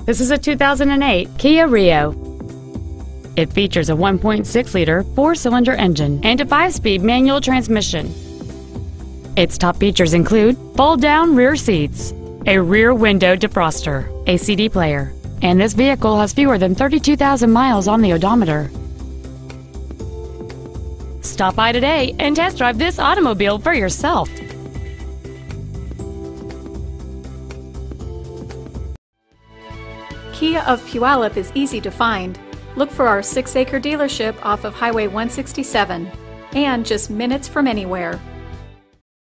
This is a 2008 Kia Rio. It features a 1.6-liter four-cylinder engine and a 5-speed manual transmission. Its top features include fold-down rear seats, a rear window defroster, a CD player, and this vehicle has fewer than 32,000 miles on the odometer. Stop by today and test drive this automobile for yourself. Kia of Puyallup is easy to find. Look for our 6-acre dealership off of Highway 167 and just minutes from anywhere.